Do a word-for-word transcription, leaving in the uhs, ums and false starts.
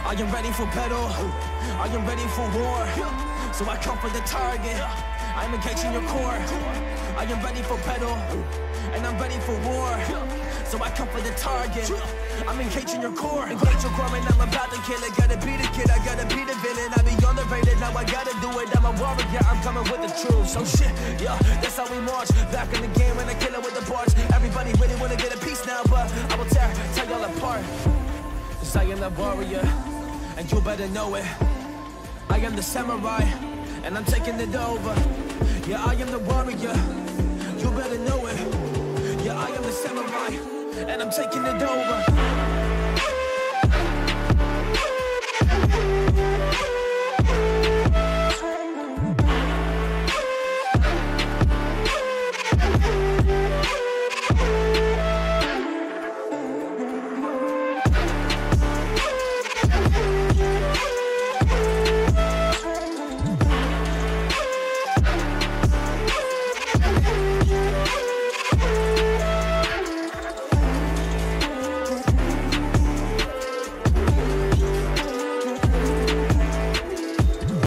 I am ready for battle, I am ready for war. So I come for the target, I'm engaging your core. I am ready for battle, and I'm ready for war. So I come for the target, I'm engaging your core. Engage your core and I'm about to kill it. Gotta be the kid, I gotta be the villain. I be on the rated, now I gotta do it. I'm a warrior, I'm coming with the truth. So shit, yeah, that's how we march. Back in the game when I kill it with the bars. Everybody really wanna get a piece now, but I will tear, tear y'all apart. Cause I am the warrior, and you better know it. I am the samurai, and I'm taking it over. Yeah, I am the warrior, you better know it. Yeah, I am the samurai, and I'm taking it over.